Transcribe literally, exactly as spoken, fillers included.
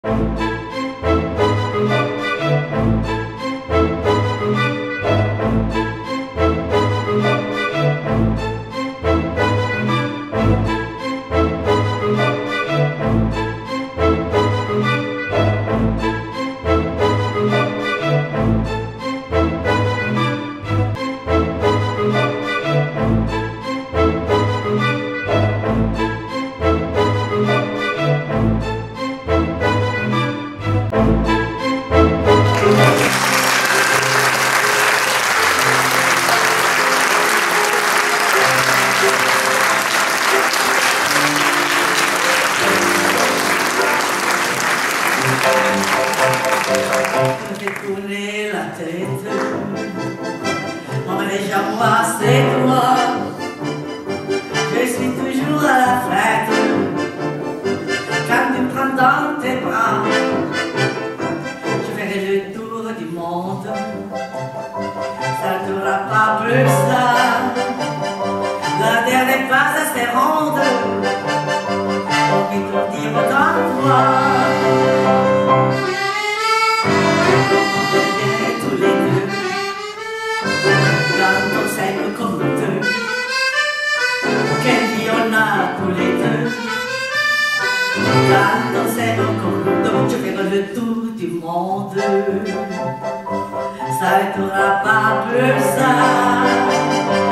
J'ai tourné la tête, on m'a déjà moi, c'est toi. Je suis toujours à la fête, quand tu me prends dans tes bras. Je ferai le tour du monde, ça ne durera pas plus ça. La dernière phase à ces rondes, on m'étourdir autant toi. Tous les deux, quand on s'aime comme deux, quelle vie on a tous les deux. Quand on s'aime comme deux, je ferai le tour du monde, ça ne durera pas plus ça.